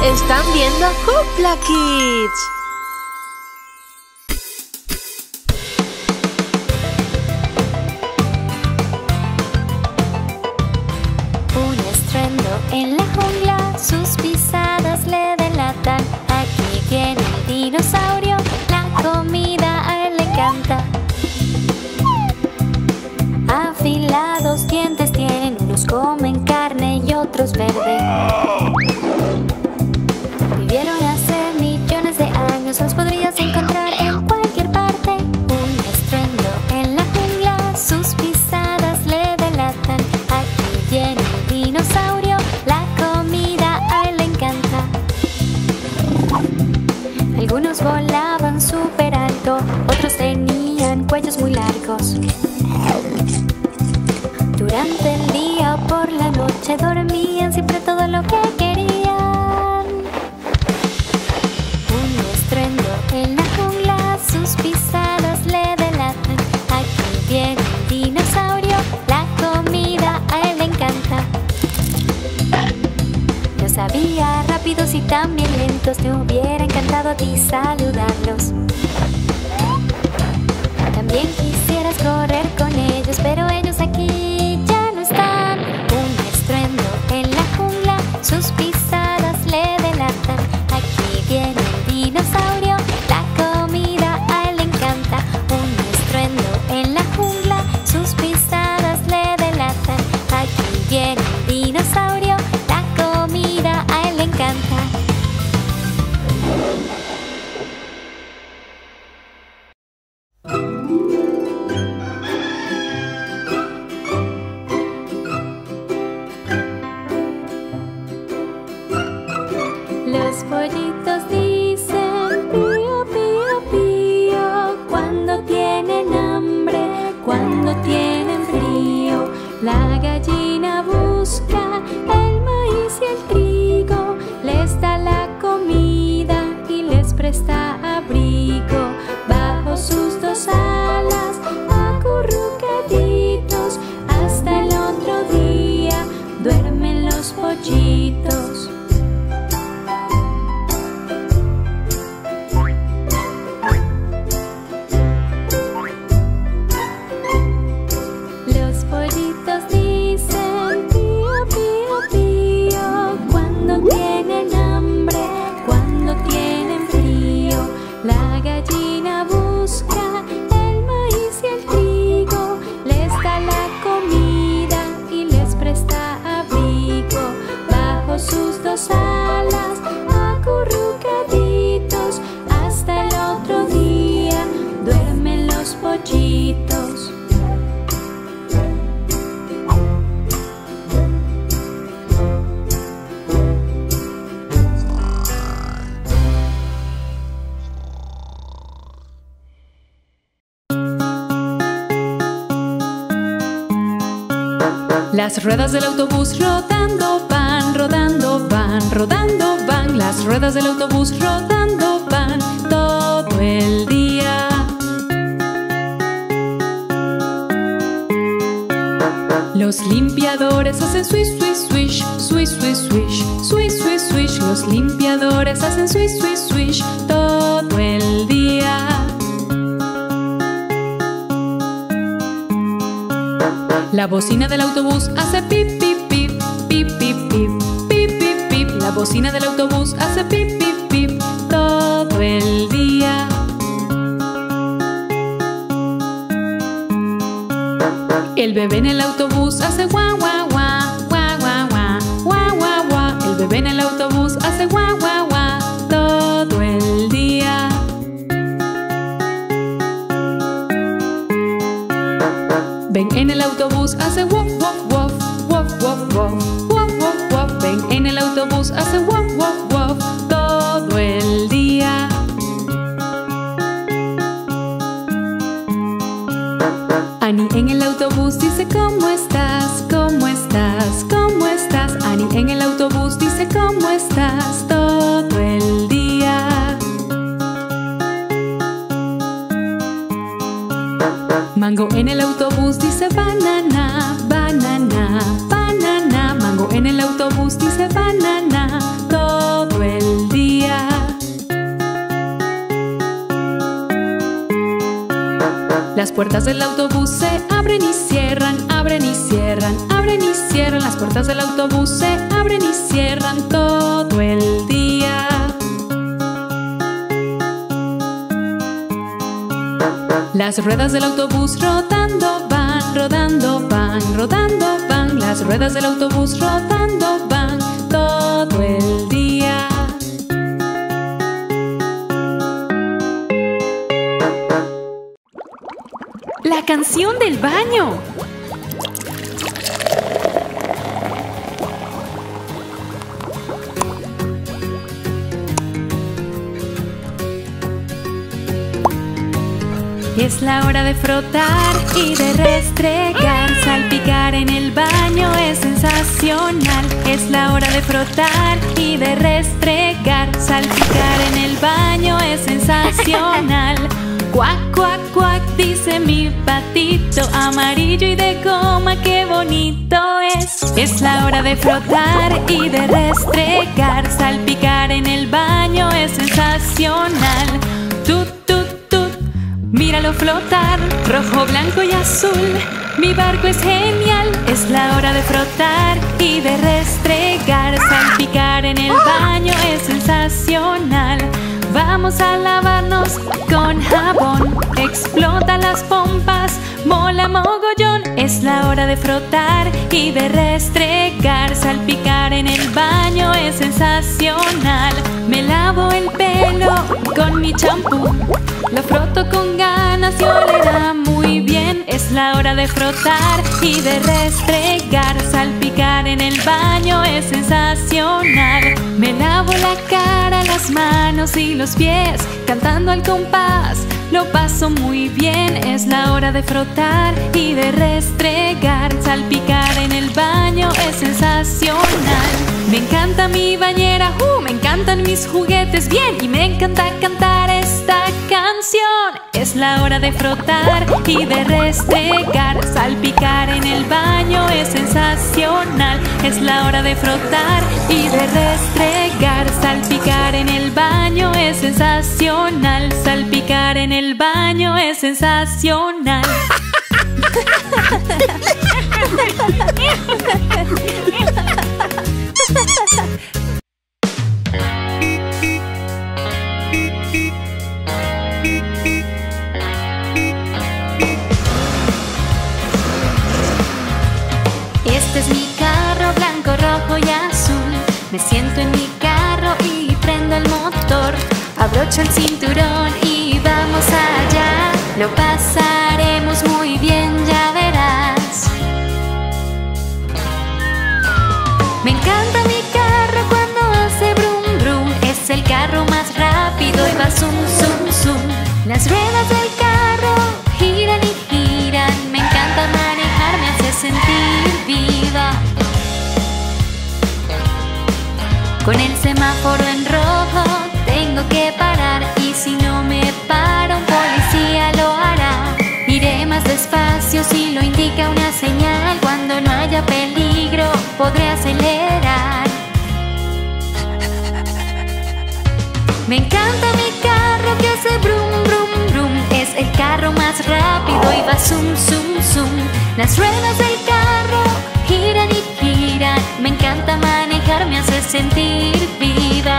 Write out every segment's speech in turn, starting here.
Están viendo Hoopla Kids. Un estruendo en la jungla, sus pisadas le delatan. Aquí viene el dinosaurio, la comida a él le encanta. Afilados dientes tienen, unos comen carne y otros verde. Vivieron hace millones de años, los podrías encontrar en cualquier parte. Un estruendo en la jungla, sus pisadas le delatan. Aquí viene el dinosaurio, la comida a él le encanta. Algunos volaban súper alto, otros tenían cuellos muy largos. Durante el día o por la noche dormían siempre todo lo que querían. Un estruendo en la jungla, sus pisadas le delatan. Aquí viene el dinosaurio, la comida a él le encanta. Los había rápidos y también lentos, te hubiera encantado a ti saludarlos. También quisieras correr con ellos, pero ellos aquí ya no están. Un estruendo en la jungla, sus pisadas le delatan. Aquí viene el dinosaurio, la comida a él le encanta. Un estruendo en la jungla, sus pisadas le delatan. Aquí viene el dinosaurio, la comida a él le encanta. Los pollitos dicen pío, pío, pío cuando tienen hambre, cuando tienen frío. La gallina busca el maíz y el trigo, les da la comida y les presta abrigo. Bajo sus dos alas, acurrucaditos, hasta el otro día duermen los pollitos. Los pollitos dicen pío, pío, pío cuando tienen hambre, cuando tienen frío. La gallina busca el maíz y el trigo, les da la comida y les presta abrigo. Bajo sus dos alas, acurrucaditos, hasta el otro día duermen los pollitos. Las ruedas del autobús rodando van, rodando van, rodando van. Las ruedas del autobús rodando van todo el día. Los limpiadores hacen swish, swish, swish, swish, swish, swish, swish, swish, swish. Los limpiadores hacen swish, swish, swish todo el día. La bocina del autobús hace pip, pip, pip, pip, pip, pip, pip, pip, pip. La bocina del autobús hace pip, pip, pip todo el día. El bebé en el autobús hace guau, guau, guau, guau, guau, guau, guau, guau, guau. El bebé en el autobús hace guau, guau, guau todo el día. Ven en el autobús hace wof, wof, wof, wof, wof, wof, wof, wof, wof. Ven en el autobús hace wof, wof, wof todo el día. Annie en el autobús dice ¿cómo estás? puertas del autobús se abren y cierran, abren y cierran, abren y cierran. Las puertas del autobús se abren y cierran todo el día. Las ruedas del autobús rodando van, rodando van, rodando van. Las ruedas del autobús rodando van todo el día. La canción del baño. Es la hora de frotar y de restregar. Salpicar en el baño es sensacional. Es la hora de frotar y de restregar. Salpicar en el baño es sensacional. Cuac, cuac, cuac, dice mi patito amarillo y de goma, qué bonito es. Es la hora de frotar y de restregar. Salpicar en el baño es sensacional. Tut, tut, tut, míralo flotar, rojo, blanco y azul. Mi barco es genial. Es la hora de frotar y de restregar. Salpicar en el baño es sensacional. Vamos a lavarnos con jabón. Explotan las pompas, mola mogollón. Es la hora de frotar y de restregar. Salpicar en el baño es sensacional. Me lavo el pelo con mi champú. Lo froto con ganas y olerá muy bien. Es la hora de frotar y de restregar. Salpicar en el baño es sensacional. Me lavo la cara, las manos y los pies, cantando al compás, lo paso muy bien. Es la hora de frotar y de restregar. Salpicar en el baño es sensacional. Me encanta mi bañera, me encantan mis juguetes, bien. Y me encanta cantar esta canción. Es la hora de frotar y de restregar. Salpicar en el baño es sensacional. Es la hora de frotar y de restregar. Salpicar en el baño es sensacional. Salpicar en el baño es sensacional. Este es mi carro blanco, rojo y azul. Me siento en mi carro y prendo el motor. Abrocho el cinturón y vamos allá. Lo pasaremos muy bien, ya verás. Me encanta mi carro cuando hace brum brum. Es el carro más rápido y va zum zum zum. Las ruedas del carro giran y giran. Me encanta manejar, me hace sentir viva. Con el semáforo en rojo tengo que parar, y si no me para un policía lo hará. Iré más despacio si lo indica una señal. Cuando no haya peligro podré acelerar. Me encanta mi carro que hace brum brum brum. Es el carro más rápido y va zum zum zum. Las ruedas del carro giran y giran. Me encanta manejar, me hace sentir viva.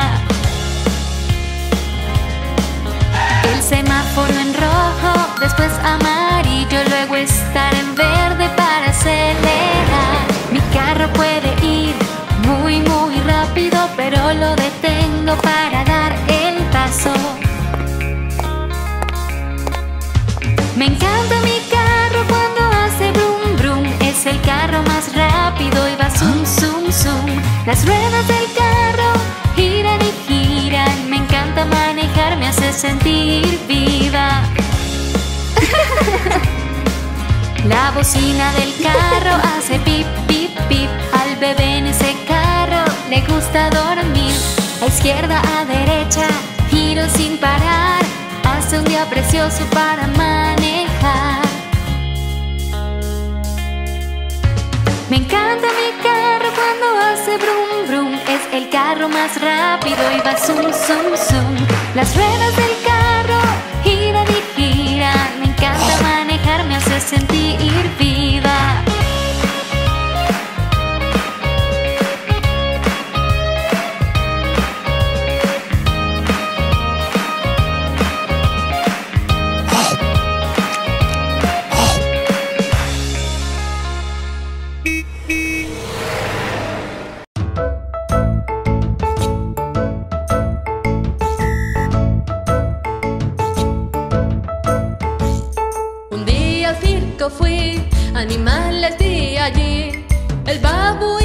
El semáforo en rojo, después amarillo, luego estar en verde para acelerar. Mi carro puede ir muy muy rápido, pero lo detengo para dar el paso. Me encanta mi carro cuando hace brum brum. Es el carro más rápido y va zum zum zum. Las ruedas del carro giran y giran. Me encanta manejar, me hace sentir viva. La bocina del carro hace pip pip pip. Al bebé en ese carro le gusta dormir. A izquierda, a derecha, giro sin parar. Hace un día precioso para manejar. Me encanta mi carro cuando hace brum brum. Es el carro más rápido y va zum zum zum. Las ruedas del carro giran y giran. Me encanta manejar,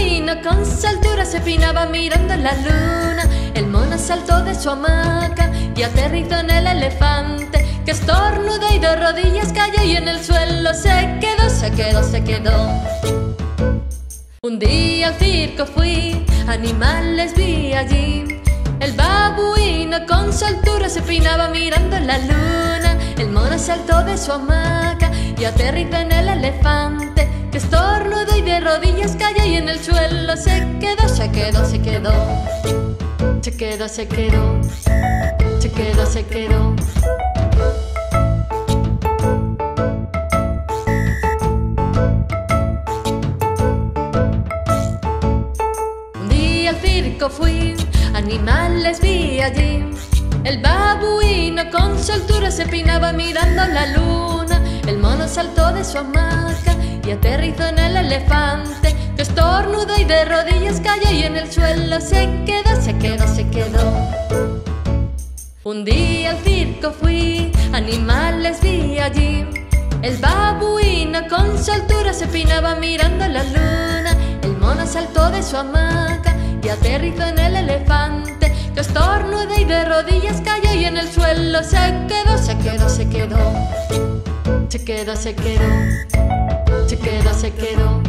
babuino con soltura se peinaba mirando la luna. El mono saltó de su hamaca y aterrizó en el elefante, que estornudó y de rodillas cayó y en el suelo se quedó, se quedó, se quedó. Un día al circo fui, animales vi allí. El babuino con soltura se peinaba mirando la luna. El mono saltó de su hamaca y aterrizó en el elefante, que estornudó y de rodillas cayó y en el suelo se quedó, se quedó, se quedó. Se quedó, se quedó. Se quedó, se quedó. Un día al circo fui, animales vi allí. El babuino con soltura se peinaba mirando la luna. El mono saltó de su hamaca y aterrizó en el elefante, que estornudó y de rodillas cayó y en el suelo se quedó, se quedó, se quedó. Un día al circo fui, animales vi allí. El babuino con soltura se peinaba mirando la luna. El mono saltó de su hamaca y aterrizó en el elefante, que estornudó y de rodillas cayó y en el suelo se quedó, se quedó, se quedó. Se quedó, se quedó. Se quedó, se quedó.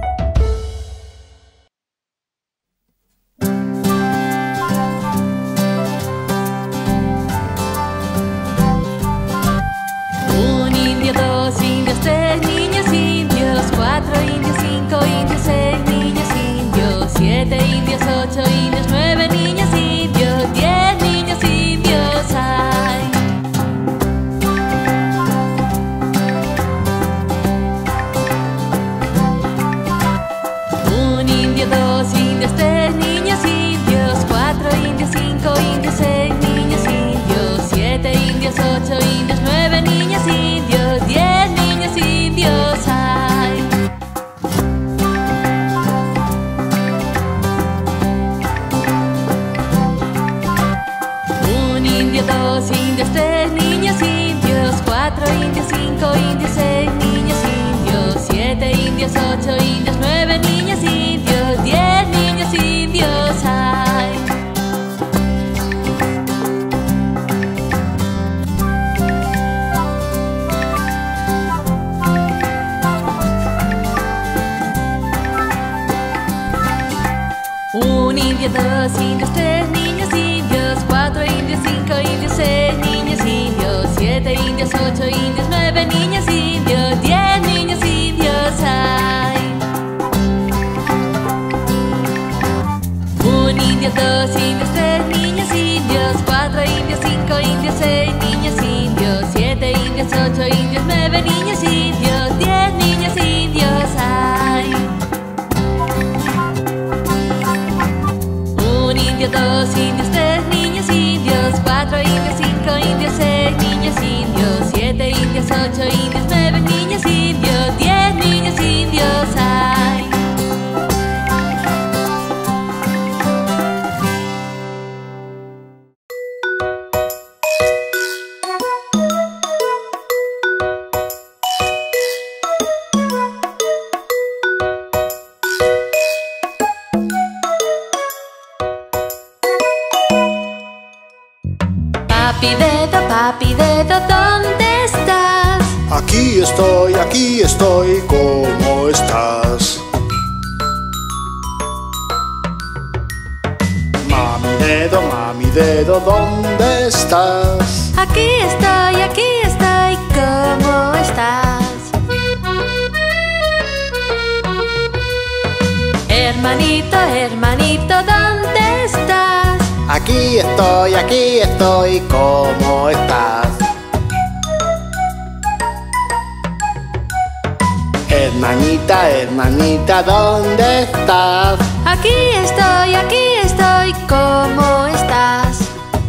Un indio, dos indios, tres niños indios, cuatro indios, cinco indios, seis niños indios, siete indios, ocho indios, nueve niños indios, 10 niños indios hay. Un indio, dos indios, tres niños indios, cuatro indios, cinco indios, seis niños indios, siete indios, ocho indios, nueve niños indios, 10 niños indios hay. Un indio, dos indios, tres niños indios, cuatro indios, cinco indios, seis niños indios, siete indios, ocho indios, nueve niños indios, 10 niños indios hay. Un indio, dos indios, tres niños indios, cuatro indios, cinco indios, seis niños indios, siete indios, ocho indios, nueve niños indios, 10 niños indios hay. Un indio, dos indios, tres niños indios, cuatro indios, cinco indios, seis niños indios, siete indios, ocho indios, nueve niños indios, 10 niños indios hay. Un indio, dos indios, tres niños indios, cuatro indios, cinco indios, seis niños indios, siete indios, ocho indios, nueve niños indios, 10 niños indios hay. Papi dedo, ¿dónde estás? Aquí estoy, ¿cómo estás? Mami dedo, ¿dónde estás? Aquí estoy, ¿cómo estás? Hermanito, hermanito, ¿dónde estás? Aquí estoy, ¿cómo estás? Hermanita, hermanita, ¿dónde estás? Aquí estoy, ¿cómo estás?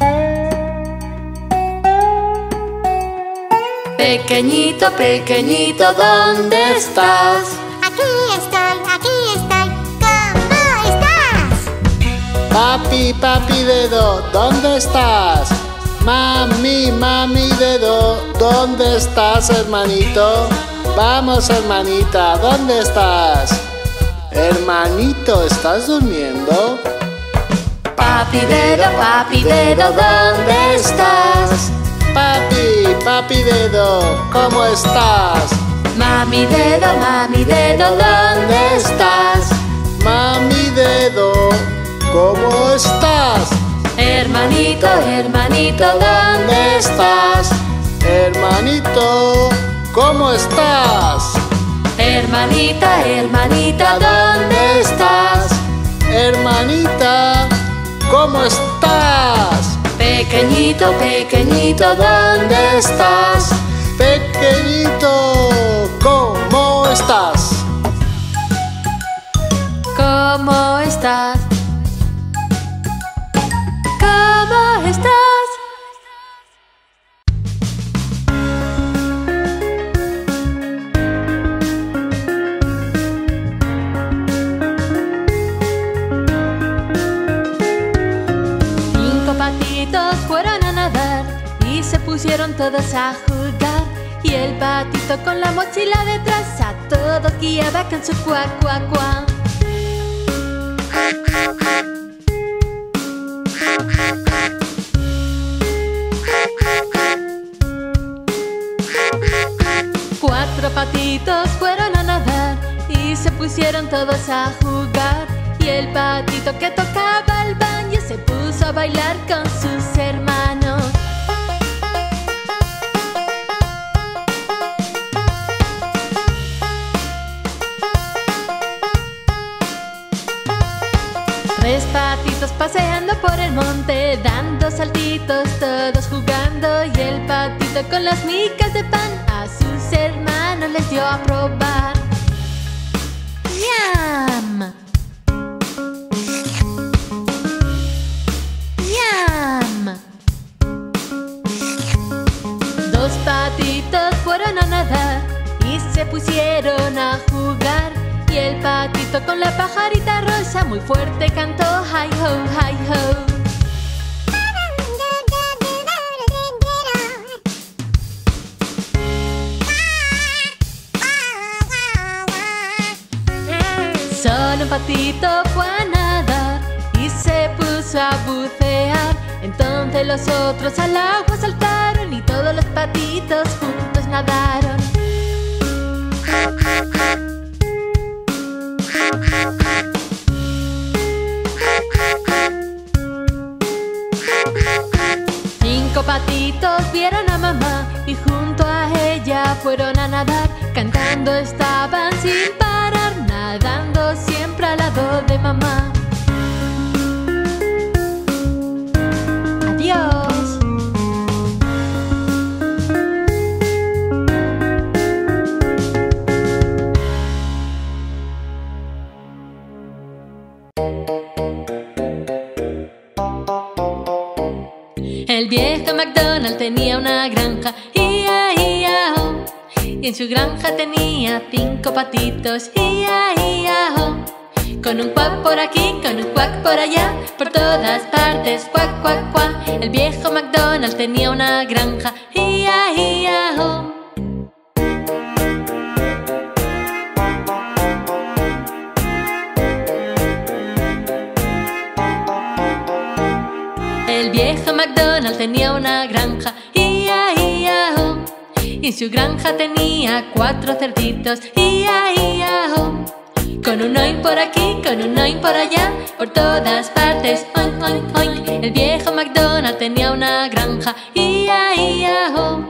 Pequeñito, pequeñito, ¿dónde estás? Aquí estoy, ¿cómo estás? Papi dedo, ¿dónde estás? Mami dedo, ¿dónde estás, hermanito? Vamos, hermanita, ¿dónde estás? Hermanito, ¿estás durmiendo? Papi dedo, ¿dónde estás? Papi, papi dedo, ¿cómo estás? Mami dedo, ¿dónde estás? Mami dedo, ¿cómo estás? Hermanito, ¿dónde estás? Hermanito, ¿cómo estás? Hermanita, ¿dónde estás? Hermanita, ¿cómo estás? Pequeñito, ¿dónde estás? Pequeñito, ¿cómo estás? ¿Cómo estás? ¿Cómo estás? Fueron a nadar y se pusieron todos a jugar. Y el patito con la mochila detrás a todos guiaba con su cuac, cuac, cuac. Cuatro patitos fueron a nadar y se pusieron todos a jugar. Y el patito que tocaba el banjo se puso a bailar con sus hermanos. Tres patitos paseando por el monte, dando saltitos, todos jugando. Y el patito con las migas de pan a sus hermanos les dio a probar. ¡Yam! Dos patitos fueron a nadar y se pusieron a jugar. Y el patito con la pajarita rosa muy fuerte cantó hi ho, hi ho. Solo un patito fue a nadar y se puso a bucear. Entonces los otros al agua saltaron y todos los patitos juntos nadaron. Cinco patitos vieron a mamá y junto a ella fueron a nadar. Cantando estaban sin parar, nadando siempre al lado de mamá. Adiós. El viejo MacDonald tenía una granja, ia-ia-o. Y en su granja tenía 5 patitos, ia-ia-o. Con un cuac por aquí, con un cuac por allá, por todas partes, cuac, cuac, cuac. El viejo MacDonald tenía una granja, ia-ia-o. El viejo MacDonald tenía una granja, ia-ia-o. Y en su granja tenía 4 cerditos, ia-ia-o. Con un oink por aquí, con un oink por allá, por todas partes, oink, oink, oink. El viejo MacDonald tenía una granja, ia-ia-o.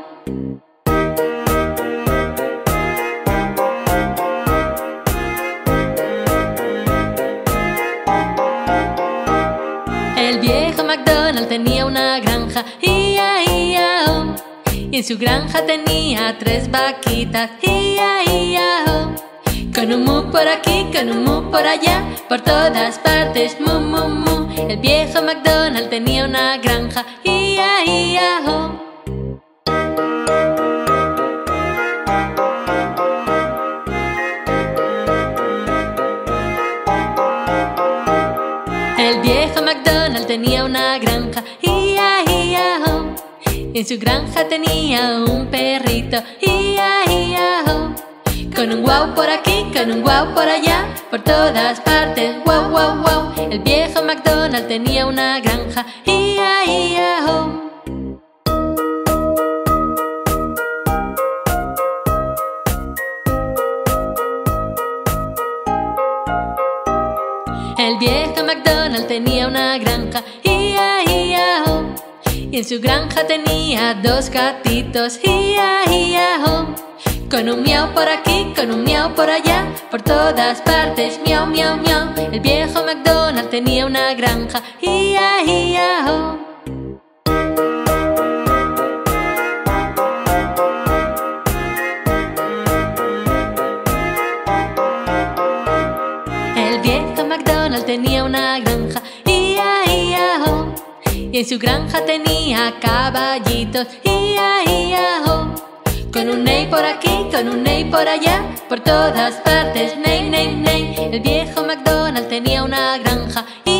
El viejo MacDonald tenía una granja, ia-ia-o. Y en su granja tenía 3 vaquitas, ia-ia-o. Con un mu por aquí, con un mu por allá, por todas partes, mu, mu, mu. El viejo MacDonald tenía una granja, ia-ia-o. El viejo MacDonald tenía una granja, ia-ia-o. Y en su granja tenía un perrito, ia-ia-o. Con un guau por aquí, con un guau por allá, por todas partes, guau, guau, guau. El viejo McDonald tenía una granja, ia, ia, ho. El viejo McDonald tenía una granja, ia, ia, ho. Y en su granja tenía 2 gatitos, ia, ia, ho. Con un miau por aquí, con un miau por allá, por todas partes, miau, miau, miau. El viejo McDonald tenía una granja, ia, ia, ho. El viejo McDonald tenía una granja, ia, ia, ho. Y en su granja tenía caballitos, ia, ia, ho. Con un ney por aquí, con un ney por allá, por todas partes, ney, ney, ney. El viejo McDonald tenía una granja,